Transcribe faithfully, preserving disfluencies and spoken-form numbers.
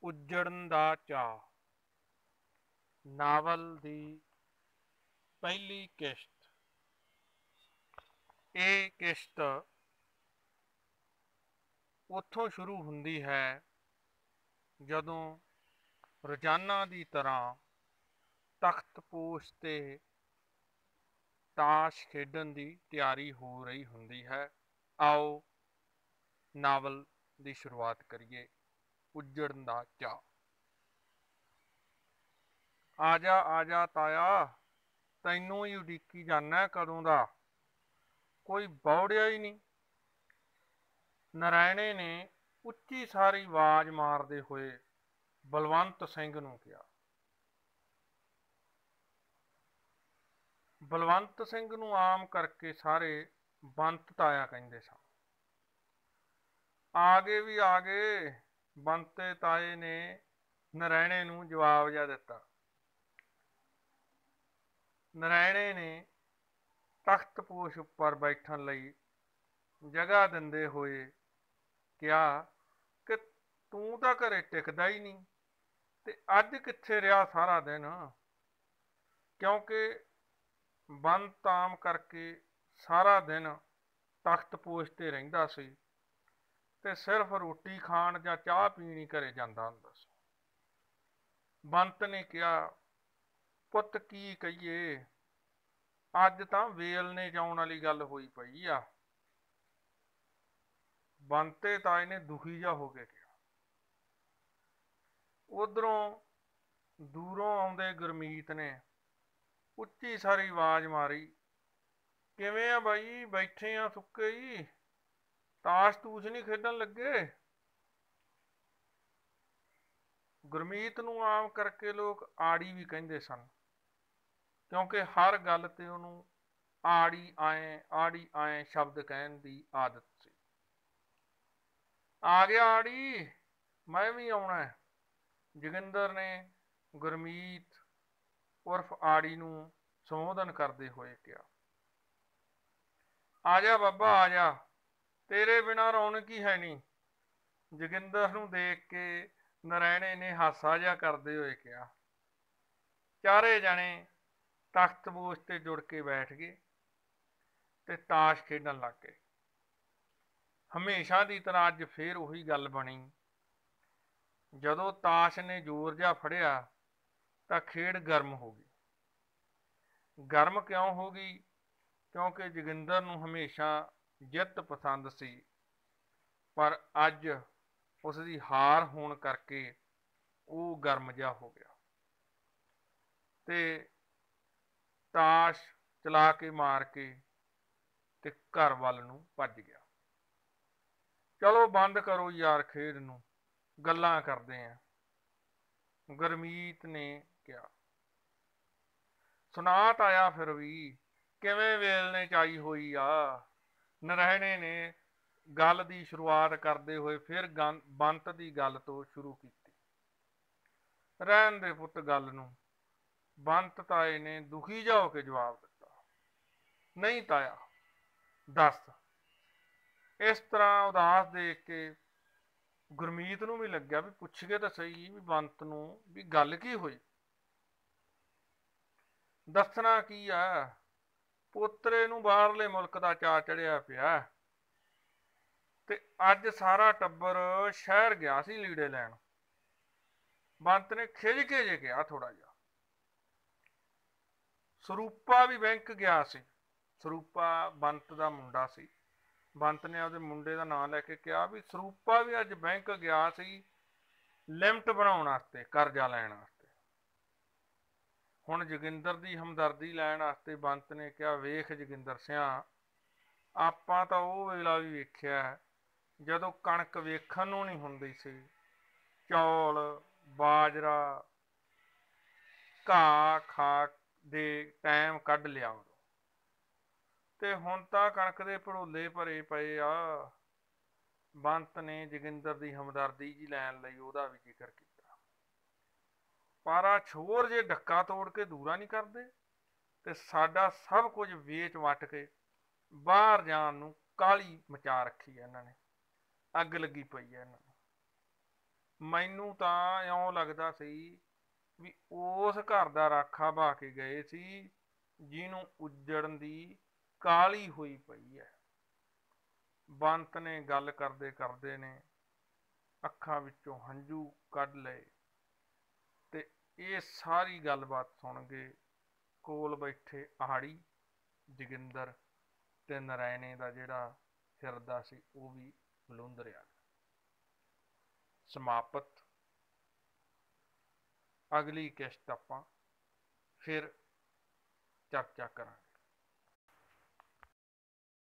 ਉੱਜੜਨ ਦਾ ਚਾਅ ਨਾਵਲ ਦੀ ਪਹਿਲੀ ਕਿਸ਼ਤ। ਇਹ ਕਿਸ਼ਤ ਉੱਥੋਂ ਸ਼ੁਰੂ ਹੁੰਦੀ ਹੈ ਜਦੋਂ ਰੋਜ਼ਾਨਾ ਦੀ ਤਰ੍ਹਾਂ ਤਖਤਪੋਸ਼ ਤੇ ਤਾਸ਼ ਖੇਡਣ ਦੀ ਤਿਆਰੀ ਹੋ ਰਹੀ ਹੁੰਦੀ ਹੈ। ਆਓ ਨਾਵਲ ਦੀ ਸ਼ੁਰੂਆਤ ਕਰੀਏ। ਉੱਜੜਨ ਦਾ ਚਾਅ। ਆਜਾ ਆਜਾ ਤਾਇਆ, ਤੈਨੂੰ ਹੀ ਉਡੀਕੀ ਜਾਨਾ ਕਦੋਂ ਦਾ, ਕੋਈ ਬੌੜਿਆ ਹੀ ਨਹੀਂ। ਨਰਾਇਣੇ ਨੇ ਉੱਚੀ ਸਾਰੀ ਆਵਾਜ਼ ਮਾਰਦੇ ਹੋਏ ਬਲਵੰਤ ਸਿੰਘ ਨੂੰ ਕਿਹਾ। ਬਲਵੰਤ ਸਿੰਘ ਨੂੰ ਆਮ ਕਰਕੇ ਸਾਰੇ ਬੰਤ ਤਾਇਆ ਕਹਿੰਦੇ ਸਨ। ਆ ਗਏ ਵੀ ਆ ਗਏ, ਬੰਤੇ ਤਾਏ ਨੇ ਨਰਾਇਣੇ ਨੂੰ ਜਵਾਬ ਜਿਹਾ ਦਿੱਤਾ। ਨਰਾਇਣੇ ਨੇ ਤਖਤਪੋਸ਼ ਉੱਪਰ ਬੈਠਣ ਲਈ ਜਗ੍ਹਾ ਦਿੰਦੇ ਹੋਏ ਕਿਹਾ ਕਿ ਤੂੰ ਤਾਂ ਘਰੇ ਟਿਕਦਾ ਹੀ ਨਹੀਂ, ਤੇ ਅੱਜ ਕਿੱਥੇ ਰਿਹਾ ਸਾਰਾ ਦਿਨ। ਕਿਉਂਕਿ ਬੰਤ ਆਮ ਕਰਕੇ ਸਾਰਾ ਦਿਨ ਤਖਤਪੋਸ਼ ਤੇ ਰਹਿੰਦਾ ਸੀ ਤੇ ਸਿਰਫ ਰੋਟੀ ਖਾਣ ਜਾਂ ਚਾਹ ਪੀਣ ਹੀ ਘਰੇ ਜਾਂਦਾ ਹੁੰਦਾ ਸੀ। ਬੰਤ ਨੇ ਕਿਹਾ, ਪੁੱਤ ਕੀ ਕਹੀਏ, ਅੱਜ ਤਾਂ ਵੇਲ ਨੇ ਜਾਉਣ ਵਾਲੀ ਗੱਲ ਹੋਈ ਪਈ ਆ। ਬੰਤੇ ਤਾਏ ਨੇ ਦੁਖੀ ਜਿਹਾ ਹੋ ਕੇ ਕਿਹਾ। ਉਧਰੋਂ ਦੂਰੋਂ ਆਉਂਦੇ ਗੁਰਮੀਤ ਨੇ ਉੱਚੀ ਸਾਰੀ ਆਵਾਜ਼ ਮਾਰੀ, ਕਿਵੇਂ ਆ ਬਾਈ, ਬੈਠੇ ਆ ਸੁੱਕੇ ਹੀ, ਤਾਸ਼ ਤੂਸ਼ ਨਹੀਂ ਖੇਡਣ ਲੱਗੇ। ਗੁਰਮੀਤ ਨੂੰ ਆਮ ਕਰਕੇ ਲੋਕ ਆੜੀ ਵੀ ਕਹਿੰਦੇ ਸਨ, ਕਿਉਂਕਿ ਹਰ ਗੱਲ ਤੇ ਉਹਨੂੰ ਆੜੀ ਆਏ ਆੜੀ ਆਏ ਸ਼ਬਦ ਕਹਿਣ ਦੀ ਆਦਤ ਸੀ। ਆ ਗਿਆ ਆੜੀ, ਮੈਂ ਵੀ ਆਉਣਾ। ਜੋਗਿੰਦਰ ਨੇ ਗੁਰਮੀਤ ਉਰਫ ਆੜੀ ਨੂੰ ਸੰਬੋਧਨ ਕਰਦੇ ਹੋਏ ਕਿਹਾ। ਆ ਜਾ ਬਾਬਾ ਆ ਜਾ, ਤੇਰੇ ਬਿਨਾਂ ਰੌਣਕ ਹੀ ਹੈ ਨਹੀਂ। ਜੋਗਿੰਦਰ ਨੂੰ ਦੇਖ ਕੇ ਨਰਾਇਣੇ ਨੇ ਹਾਸਾ ਜਿਹਾ ਕਰਦੇ ਹੋਏ ਕਿਹਾ। ਚਾਰੇ ਜਣੇ ਤਖਤਪੋਸ਼ ਤੇ ਜੁੜ ਕੇ ਬੈਠ ਗਏ ਤੇ ਤਾਸ਼ ਖੇਡਣ ਲੱਗ ਗਏ। ਹਮੇਸ਼ਾ ਦੀ ਤਰ੍ਹਾਂ ਅੱਜ ਫੇਰ ਉਹੀ ਗੱਲ ਬਣੀ। ਜਦੋਂ ਤਾਸ਼ ਨੇ ਜ਼ੋਰ ਜਿਹਾ ਫੜਿਆ ਤਾਂ ਖੇਡ ਗਰਮ ਹੋ ਗਈ। ਗਰਮ ਕਿਉਂ ਹੋ ਗਈ? ਕਿਉਂਕਿ ਜੋਗਿੰਦਰ ਨੂੰ ਹਮੇਸ਼ਾ ਜਿੱਤ ਪਸੰਦ ਸੀ, ਪਰ ਅੱਜ ਉਸ ਦੀ ਹਾਰ ਹੋਣ ਕਰਕੇ ਉਹ ਗਰਮ ਜਿਹਾ ਹੋ ਗਿਆ ਤੇ ਤਾਸ਼ ਚਲਾ ਕੇ ਮਾਰ ਕੇ ਤੇ ਘਰ ਵੱਲ ਨੂੰ ਭੱਜ ਗਿਆ। ਚਲੋ ਬੰਦ ਕਰੋ ਯਾਰ ਖੇਡ ਨੂੰ, ਗੱਲਾਂ ਕਰਦੇ ਆਂ, ਗੁਰਮੀਤ ਨੇ ਕਿਹਾ। ਸੁਣਾ ਤਾਇਆ ਫਿਰ ਵੀ, ਕਿਵੇਂ ਵੇਲ ਨੇ ਚਾਈ ਹੋਈ ਆ। ਨਰਾਇਣੇ ਨੇ ਗੱਲ ਦੀ ਸ਼ੁਰੂਆਤ ਕਰਦੇ ਹੋਏ ਫਿਰ ਬੰਤ ਦੀ ਗੱਲ ਤੋਂ ਸ਼ੁਰੂ ਕੀਤੀ। ਰਹਿਣ ਦੇ ਪੁੱਤ ਗੱਲ ਨੂੰ, ਬੰਤ ਤਾਏ ਨੇ ਦੁਖੀ ਜਿਹਾ ਹੋ ਕੇ ਜਵਾਬ ਦਿੱਤਾ। ਨਹੀਂ ਤਾਇਆ, ਦੱਸ। ਇਸ ਤਰ੍ਹਾਂ ਉਦਾਸ ਦੇਖ ਕੇ ਗੁਰਮੀਤ ਨੂੰ ਵੀ ਲੱਗਿਆ ਵੀ ਪੁੱਛ ਕੇ ਤਾਂ ਸਹੀ ਵੀ ਬੰਤ ਨੂੰ ਵੀ ਗੱਲ ਕੀ ਹੋਈ। ਦੱਸਣਾ ਕੀ ਆ, ਪੋਤਰੇ ਨੂੰ ਬਾਹਰਲੇ ਮੁਲਕ ਦਾ ਚਾਅ ਚੜਿਆ ਪਿਆ ਤੇ ਅੱਜ ਸਾਰਾ ਟੱਬਰ ਸ਼ਹਿਰ ਗਿਆ ਸੀ ਲੀੜੇ ਲੈਣ। ਬੰਤ ਨੇ ਖਿਝ ਕੇ ਜੇ ਕਿਹਾ ਥੋੜਾ ਜਿਹਾ। ਸਰੂਪਾ ਵੀ ਬੈਂਕ ਗਿਆ ਸੀ। ਸਰੂਪਾ ਬੰਤ ਦਾ ਮੁੰਡਾ ਸੀ। ਬੰਤ ਨੇ ਉਹਦੇ ਮੁੰਡੇ ਦਾ ਨਾਂ ਲੈ ਕੇ ਕਿਹਾ ਵੀ ਸਰੂਪਾ ਵੀ ਅੱਜ ਬੈਂਕ ਗਿਆ ਸੀ ਲਿਮਟ ਬਣਾਉਣ ਵਾਸਤੇ, ਕਰਜ਼ਾ ਲੈਣ ਵਾਸਤੇ। ਹੁਣ ਜੋਗਿੰਦਰ ਦੀ ਹਮਦਰਦੀ ਲੈਣ ਵਾਸਤੇ ਬੰਤ ਨੇ ਕਿਹਾ, ਵੇਖ ਜੋਗਿੰਦਰ ਸਿਆਂ, ਆਪਾਂ ਤਾਂ ਉਹ ਵੇਲਾ ਵੀ ਵੇਖਿਆ ਜਦੋਂ ਕਣਕ ਵੇਖਣ ਨੂੰ ਨਹੀਂ ਹੁੰਦੀ ਸੀ, ਚੌਲ ਬਾਜਰਾ ਘਾਹ ਖਾ ਦੇ ਟਾਈਮ ਕੱਢ ਲਿਆ ਉਦੋਂ, ਤੇ ਹੁਣ ਤਾਂ ਕਣਕ ਦੇ ਭੜੋਲੇ ਭਰੇ ਪਏ ਆ। ਬੰਤ ਨੇ ਜੋਗਿੰਦਰ ਦੀ ਹਮਦਰਦੀ ਜੀ ਲੈਣ ਲਈ ਉਹਦਾ ਵੀ ਜ਼ਿਕਰ ਕੀਤਾ। ਪਾਰਾ ਛੋਰ ਜੇ ਡੱਕਾ ਤੋੜ ਕੇ ਦੂਰਾ ਨਹੀਂ ਕਰਦੇ ਤੇ ਸਾਡਾ ਸਭ ਕੁਝ ਵੇਚ ਵੱਟ ਕੇ ਬਾਹਰ ਜਾਣ ਨੂੰ ਕਾਹਲੀ ਮਚਾ ਰੱਖੀ ਹੈ ਇਹਨਾਂ ਨੇ, ਅੱਗ ਲੱਗੀ ਪਈ ਹੈ ਇਹਨਾਂ ਨੂੰ। ਮੈਨੂੰ ਤਾਂ ਇਉਂ ਲੱਗਦਾ ਸੀ ਵੀ ਉਸ ਘਰ ਦਾ ਰਾਖਾ ਬਾ ਕੇ ਗਏ ਸੀ ਜਿਹਨੂੰ ਉੱਜੜਨ ਦੀ ਕਾਲੀ ਹੋਈ ਪਈ ਹੈ। ਬੰਤ ਨੇ ਗੱਲ ਕਰਦੇ ਕਰਦੇ ਨੇ ਅੱਖਾਂ ਵਿੱਚੋਂ ਹੰਝੂ ਕੱਢ ਲਏ ਤੇ ਇਹ ਸਾਰੀ ਗੱਲਬਾਤ ਸੁਣ ਕੇ ਕੋਲ ਬੈਠੇ ਆੜੀ ਜੋਗਿੰਦਰ ਤੇ ਨਰਾਇਣੇ ਦਾ ਜਿਹੜਾ ਹਿਰਦਾ ਸੀ ਉਹ ਵੀ ਬਲੂੰਦਰਿਆ। ਸਮਾਪਤ। ਅਗਲੀ ਕਿਸ਼ਤ ਆਪਾਂ ਫਿਰ ਚਰਚਾ ਕਰਾਂਗੇ।